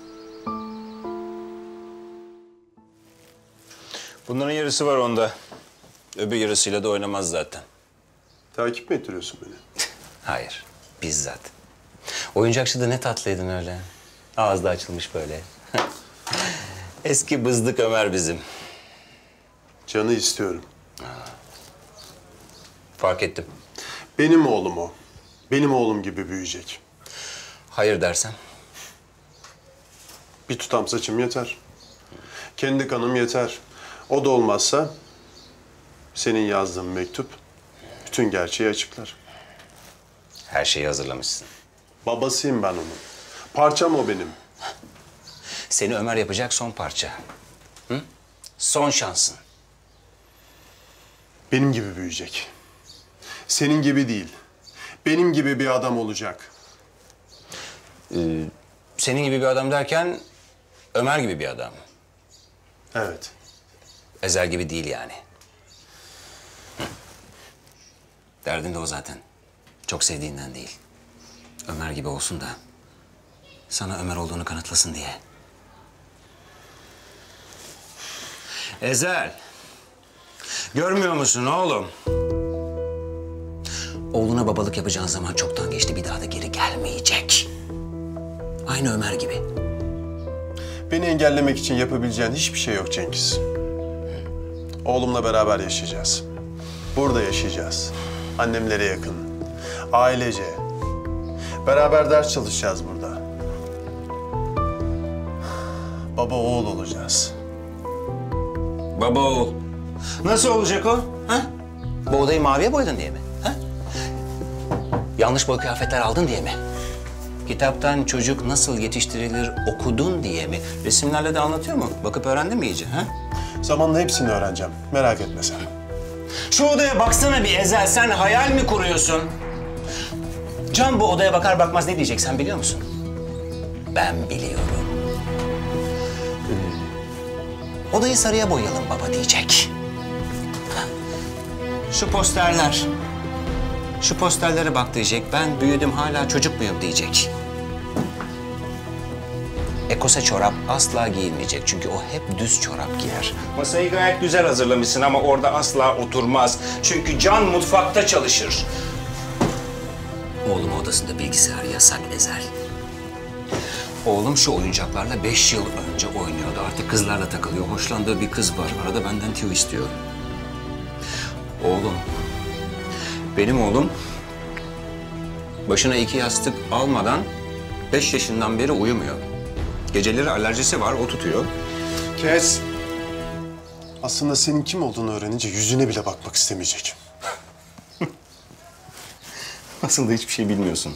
Bunların yarısı var onda. Öbür yarısıyla da oynamaz zaten. Takip mi ettiriyorsun beni? Hayır, bizzat. Oyuncakçıda ne tatlıydın öyle. Ağızda açılmış böyle. Eski bızdık Ömer bizim. Canı istiyorum. Fark ettim. Benim oğlum o. Benim oğlum gibi büyüyecek. Hayır dersen? Bir tutam saçım yeter. Kendi kanım yeter. O da olmazsa senin yazdığın mektup bütün gerçeği açıklar. Her şeyi hazırlamışsın. Babasıyım ben onun. Parçam o benim. Seni Ömer yapacak son parça. Hı? Son şansın. Benim gibi büyüyecek. Senin gibi değil. Benim gibi bir adam olacak. Senin gibi bir adam derken Ömer gibi bir adam. Evet. Ezel gibi değil yani. Derdin de o zaten. Çok sevdiğinden değil. Ömer gibi olsun da sana Ömer olduğunu kanıtlasın diye. Ezel. Görmüyor musun oğlum? Oğluna babalık yapacağın zaman çoktan geçti. Bir daha da geri gelmeyecek. Aynı Ömer gibi. Beni engellemek için yapabileceğin hiçbir şey yok Cengiz. Oğlumla beraber yaşayacağız. Burada yaşayacağız. Annemlere yakın. Ailece. Beraber ders çalışacağız burada. Baba oğul olacağız. Baba oğul. Nasıl olacak o? Ha? Bu odayı maviye boyadın diye mi? Ha? Yanlış boy kıyafetler aldın diye mi? Kitaptan çocuk nasıl yetiştirilir okudun diye mi? Resimlerle de anlatıyor mu? Bakıp öğrendin mi iyice? Ha? Zamanla hepsini öğreneceğim. Merak etme sen. Şu odaya baksana bir Ezel. Sen hayal mi kuruyorsun? Can bu odaya bakar bakmaz ne diyecek sen biliyor musun? Ben biliyorum. Odayı sarıya boyayalım baba diyecek. Şu posterler. Şu posterlere bak diyecek. Ben büyüdüm hala çocuk muyum diyecek. Ekose çorap asla giyilmeyecek. Çünkü o hep düz çorap giyer. Masayı gayet güzel hazırlamışsın ama orada asla oturmaz. Çünkü Can mutfakta çalışır. Oğlum odasında bilgisayar yasak Ezel. Oğlum şu oyuncaklarla 5 yıl önce oynuyordu. Artık kızlarla takılıyor. Hoşlandığı bir kız var. Arada benden tüyo istiyor. Oğlum. Benim oğlum başına 2 yastık almadan 5 yaşından beri uyumuyor. Geceleri alerjisi var, o tutuyor. Kes. Aslında senin kim olduğunu öğrenince yüzüne bile bakmak istemeyecek. Aslında hiçbir şey bilmiyorsun.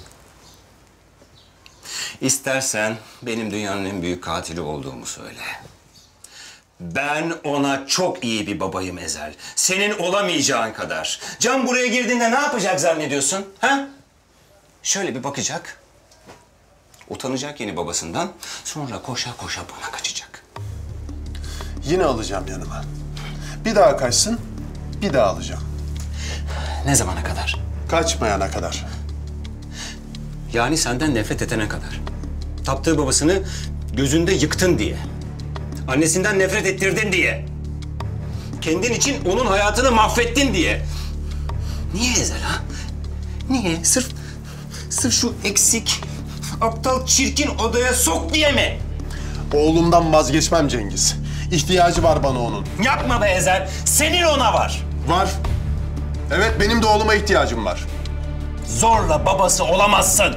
İstersen benim dünyanın en büyük katili olduğumu söyle. Ben ona çok iyi bir babayım Ezel. Senin olamayacağın kadar. Can buraya girdiğinde ne yapacak zannediyorsun? Ha? Şöyle bir bakacak. Utanacak yeni babasından. Sonra koşa koşa bana kaçacak. Yine alacağım yanıma. Bir daha kaçsın, bir daha alacağım. Ne zamana kadar? Kaçmayana kadar. Yani senden nefret edene kadar. Taptığı babasını gözünde yıktın diye. Annesinden nefret ettirdin diye. Kendin için onun hayatını mahvettin diye. Niye Ezel ha? Niye? Sırf şu eksik, aptal, çirkin odaya sok diye mi? Oğlumdan vazgeçmem Cengiz. İhtiyacı var bana onun. Yapma be Ezel. Senin ona var. Var. Evet, benim de oğluma ihtiyacım var. Zorla babası olamazsın.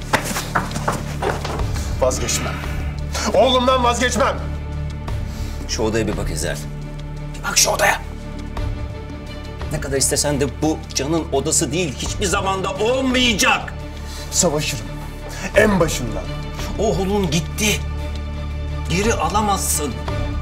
Vazgeçmem. Oğlumdan vazgeçmem. Şu odaya bir bak Ezel. Bir bak şu odaya. Ne kadar istesen de bu Can'ın odası değil. Hiçbir zamanda olmayacak. Savaşırım. En başından. Oğlun gitti. Geri alamazsın.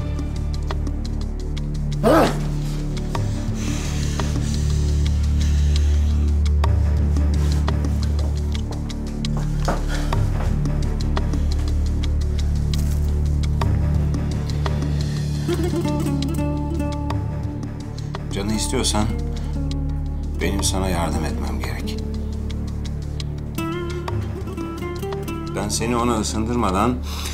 Can'ı istiyorsan benim sana yardım etmem gerek. Ben seni ona ısındırmadan,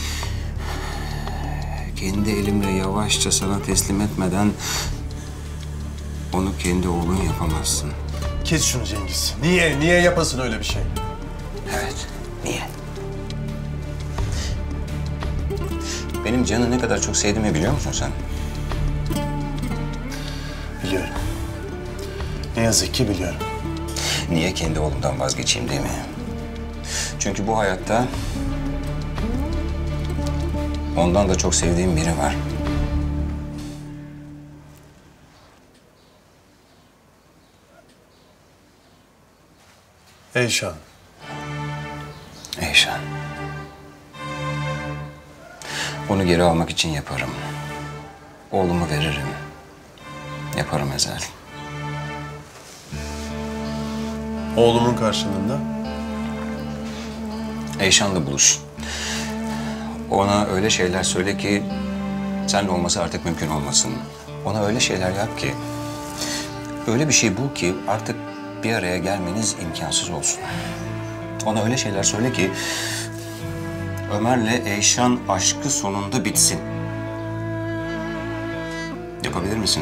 kendi elimle yavaşça sana teslim etmeden onu kendi oğlun yapamazsın. Kes şunu Cengiz. Niye? Niye yapasın öyle bir şey? Evet, niye? Benim Can'ı ne kadar çok sevdiğimi biliyor musun sen? Biliyorum. Ne yazık ki biliyorum. Niye kendi oğlumdan vazgeçeyim değil mi? Çünkü bu hayatta ondan da çok sevdiğim biri var. Eyşan. Eyşan. Onu geri almak için yaparım. Oğlumu veririm. Yaparım Ezel. Oğlumun karşılığında? Eyşan'la buluş. Ona öyle şeyler söyle ki senle olması artık mümkün olmasın. Ona öyle şeyler yap ki, öyle bir şey bul ki artık bir araya gelmeniz imkansız olsun. Ona öyle şeyler söyle ki Ömer'le Eyşan aşkı sonunda bitsin. Yapabilir misin?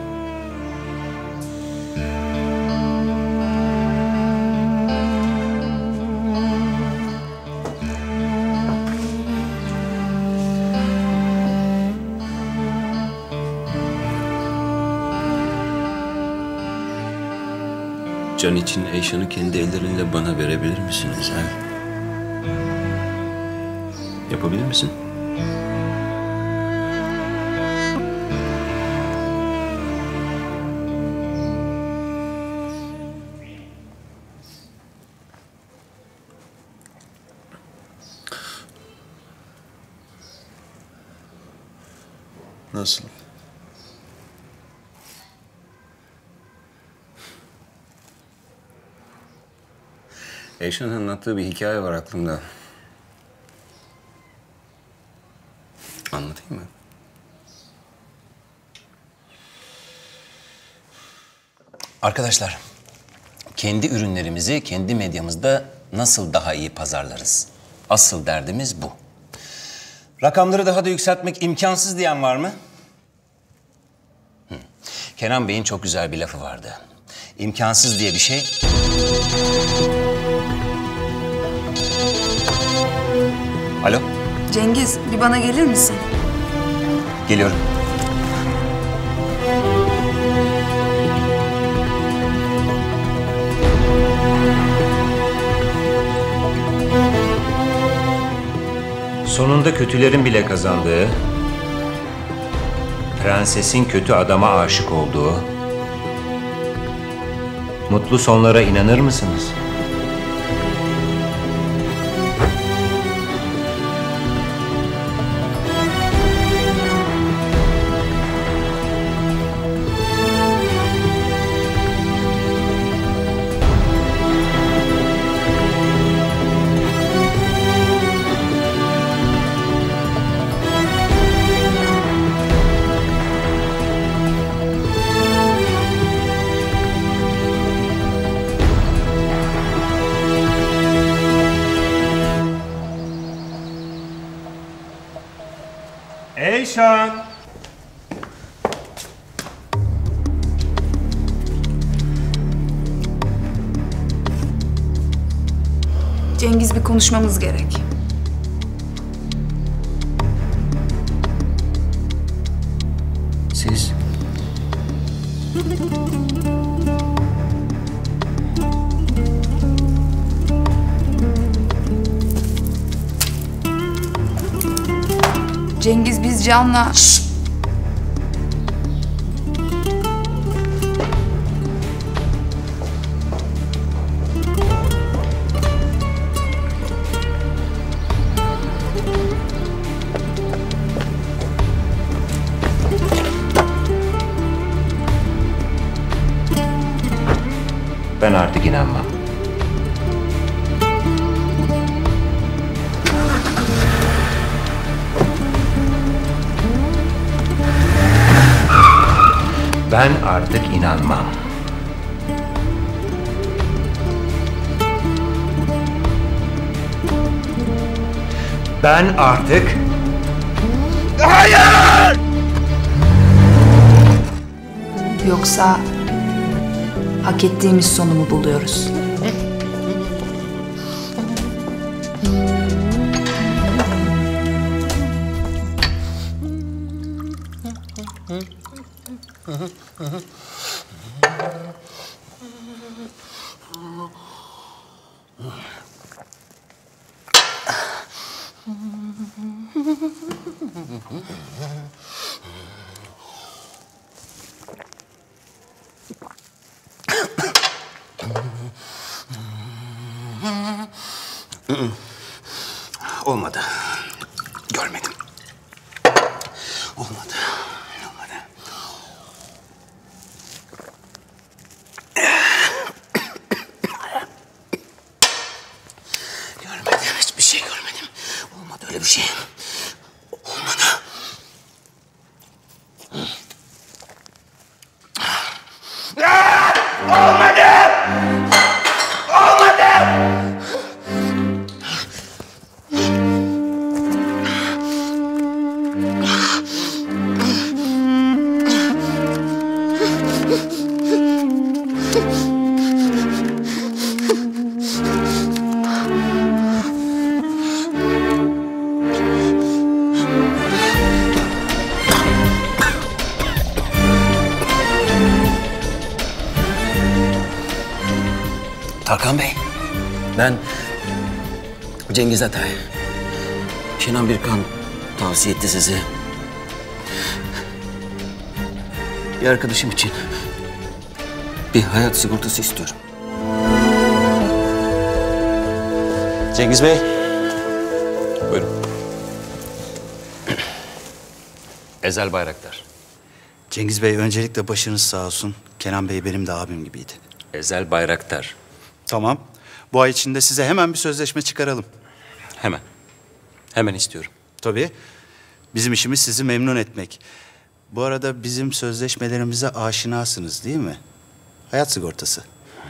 Can için Eyşan'ı kendi ellerinle bana verebilir misin Ezel? Yapabilir misin? Nasıl? Eyşan'ın anlattığı bir hikaye var aklımda. Anlatayım mı? Arkadaşlar, kendi ürünlerimizi kendi medyamızda nasıl daha iyi pazarlarız? Asıl derdimiz bu. Rakamları daha da yükseltmek imkansız diyen var mı? Kenan Bey'in çok güzel bir lafı vardı. İmkansız diye bir şey... Alo? Cengiz, bir bana gelir misin? Geliyorum. Sonunda kötülerin bile kazandığı, prensesin kötü adama aşık olduğu, mutlu sonlara inanır mısınız? Eyşan! Cengiz, bir konuşmamız gerek. Siz? Cengiz, biz Can'la... Ben artık inanmam. Ben artık inanmam. Ben artık... Hayır! Yoksa hak ettiğimiz sonu mu buluyoruz? Olmadı. Görmedim. Olmadı. Olmadı. Görmedim. Hiçbir şey görmedim. Olmadı öyle bir şey. Olmadı. Olmadı! Tarkan Bey, ben Cengiz Atay. Şenan Birkan tavsiye etti sizi. Bir arkadaşım için bir hayat sigortası istiyorum. Cengiz Bey. Buyurun. Ezel Bayraktar. Cengiz Bey, öncelikle başınız sağ olsun. Kenan Bey benim de abim gibiydi. Ezel Bayraktar. Tamam. Bu ay içinde size hemen bir sözleşme çıkaralım. Hemen. Hemen istiyorum. Tabii. Bizim işimiz sizi memnun etmek. Bu arada bizim sözleşmelerimize aşinasınız değil mi? Hayat sigortası.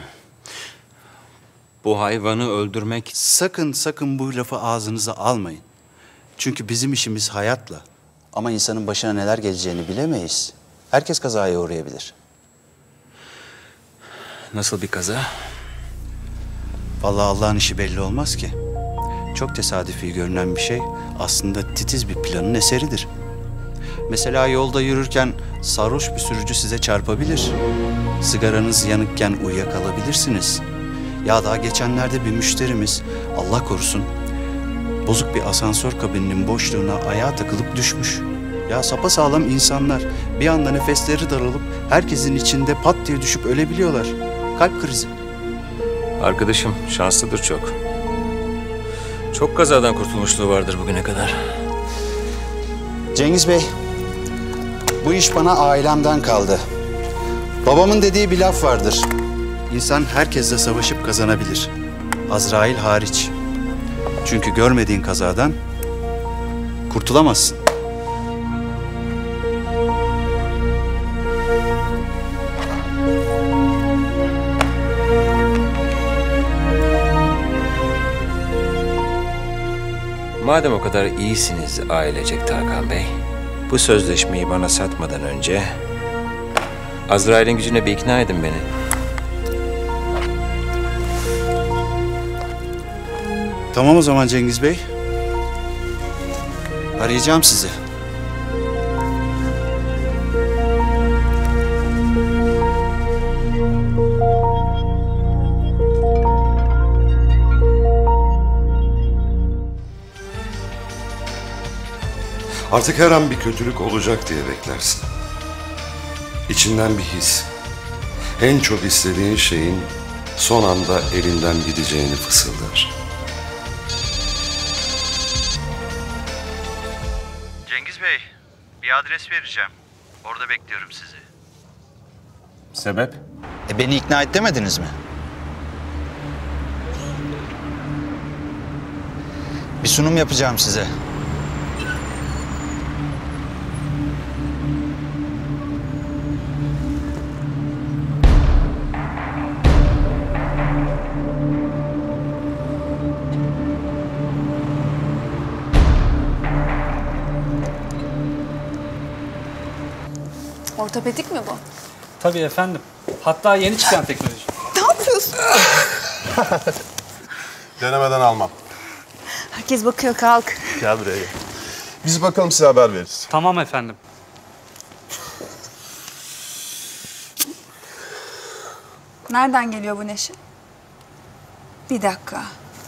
Bu hayvanı öldürmek... Sakın bu lafı ağzınıza almayın. Çünkü bizim işimiz hayatla. Ama insanın başına neler geleceğini bilemeyiz. Herkes kazaya uğrayabilir. Nasıl bir kaza? Vallahi Allah'ın işi belli olmaz ki. Çok tesadüfi görünen bir şey aslında titiz bir planın eseridir. Mesela yolda yürürken sarhoş bir sürücü size çarpabilir. Sigaranız yanıkken uyuyakalabilirsiniz. Ya daha geçenlerde bir müşterimiz, Allah korusun, bozuk bir asansör kabininin boşluğuna ayağa takılıp düşmüş. Ya sapasağlam insanlar bir anda nefesleri daralıp herkesin içinde pat diye düşüp ölebiliyorlar. Kalp krizi. Arkadaşım şanslıdır çok. Çok kazadan kurtulmuşluğu vardır bugüne kadar. Cengiz Bey, bu iş bana ailemden kaldı. Babamın dediği bir laf vardır. İnsan herkesle savaşıp kazanabilir. Azrail hariç. Çünkü görmediğin kazadan kurtulamazsın. Madem o kadar iyisiniz ailecek Tarkan Bey, bu sözleşmeyi bana satmadan önce Azrail'in gücüne bir ikna edin beni. Tamam o zaman Cengiz Bey. Arayacağım sizi. Artık her an bir kötülük olacak diye beklersin. İçinden bir his. En çok istediğin şeyin son anda elinden gideceğini fısıldar. Cengiz Bey, bir adres vereceğim. Orada bekliyorum sizi. Sebep? Beni ikna et demediniz mi? Bir sunum yapacağım size. Ortopedik mi bu? Tabii efendim. Hatta yeni çıkan teknoloji. Ne yapıyorsun? Denemeden almam. Herkes bakıyor, kalk. Gel buraya gel. Biz bakalım, size haber veririz. Tamam efendim. Nereden geliyor bu neşe? Bir dakika.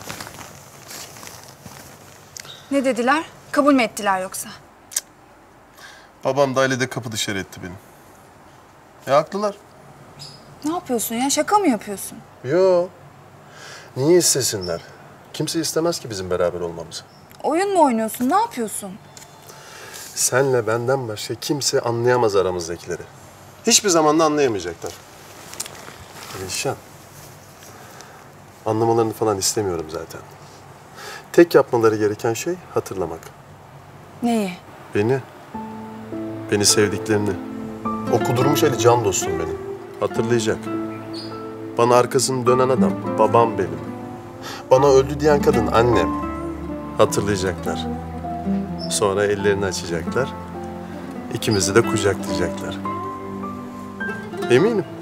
Ne dediler? Kabul mü ettiler yoksa? Babam da ailede kapı dışarı etti beni. Haklılar. Ne yapıyorsun ya? Şaka mı yapıyorsun? Yo. Niye istesinler? Kimse istemez ki bizim beraber olmamızı. Oyun mu oynuyorsun? Ne yapıyorsun? Senle benden başka kimse anlayamaz aramızdakileri. Hiçbir zaman da anlayamayacaklar. Eyşan. Anlamalarını falan istemiyorum zaten. Tek yapmaları gereken şey hatırlamak. Neyi? Beni. Beni sevdiklerini. O kudurmuş eli can dostum benim. Hatırlayacak. Bana arkasını dönen adam babam benim. Bana öldü diyen kadın annem. Hatırlayacaklar. Sonra ellerini açacaklar. İkimizi de kucaklayacaklar. Eminim.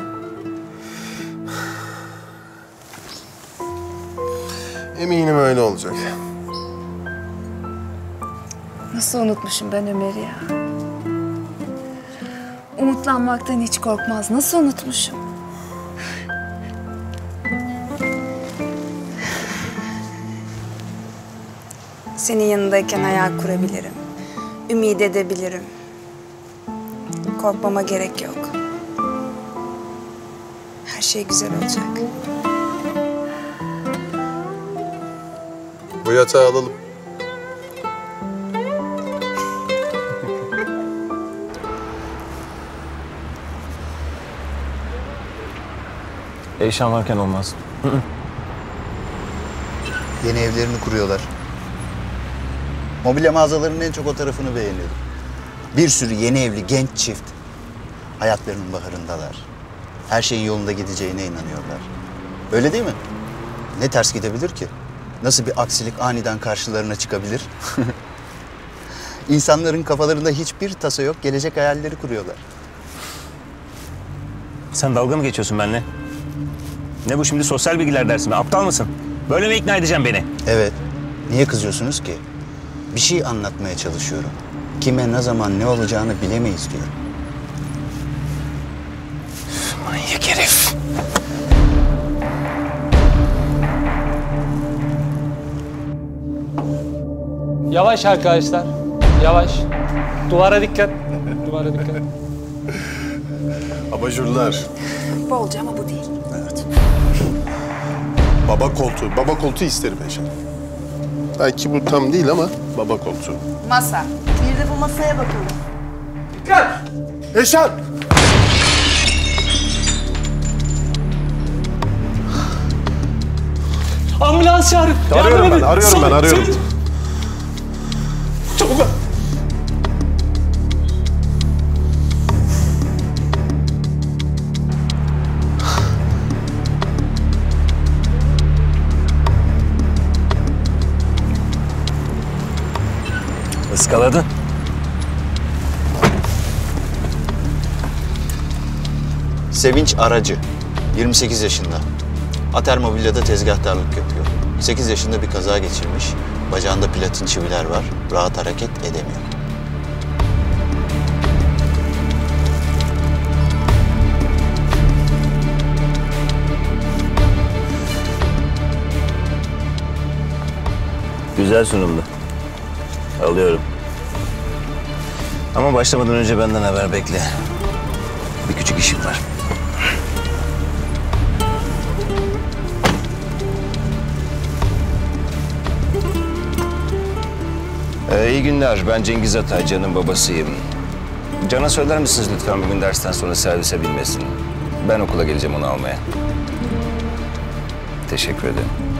Eminim öyle olacak. Nasıl unutmuşum ben Ömer'i ya? Umutlanmaktan hiç korkmaz. Nasıl unutmuşum? Senin yanındayken hayal kurabilirim. Ümit edebilirim. Korkmama gerek yok. Her şey güzel olacak. Bu yatağı alalım. Eyşan varken olmaz. Yeni evlerini kuruyorlar. Mobilya mağazalarının en çok o tarafını beğeniyorum. Bir sürü yeni evli genç çift. Hayatlarının baharındalar. Her şeyin yolunda gideceğine inanıyorlar. Öyle değil mi? Ne ters gidebilir ki? Nasıl bir aksilik aniden karşılarına çıkabilir? İnsanların kafalarında hiçbir tasa yok, gelecek hayalleri kuruyorlar. Sen dalga mı geçiyorsun benimle? Ne bu şimdi sosyal bilgiler dersi mi? Aptal mısın? Böyle mi ikna edeceğim beni? Evet. Niye kızıyorsunuz ki? Bir şey anlatmaya çalışıyorum. Kime ne zaman ne olacağını bilemeyiz diyorum. Manyak herif. Yavaş arkadaşlar. Yavaş. Duvara dikkat. Duvara dikkat. Abajurlar. Bolca ama bu değil. Evet. Baba koltuğu. Baba koltuğu isterim Eyşan. Belki bu tam değil ama baba koltuğu. Masa. Bir de bu masaya bakalım. Dikkat! Eyşan! Ambulans çağırın. Arıyorum ben, arıyorum. Çabuk. Iskaladın. Sevinç Aracı, 28 yaşında. Ater Mobilya'da tezgahtarlık yapıyor. 8 yaşında bir kaza geçirmiş. Bacağında platin çiviler var. Rahat hareket edemiyor. Güzel sunumdu. Alıyorum. Ama başlamadan önce benden haber bekle. Bir küçük işim var. İyi günler. Ben Cengiz Atay, Can'ın babasıyım. Can'a söyler misiniz lütfen bugün dersten sonra servise binmesin? Ben okula geleceğim onu almaya. Teşekkür ederim.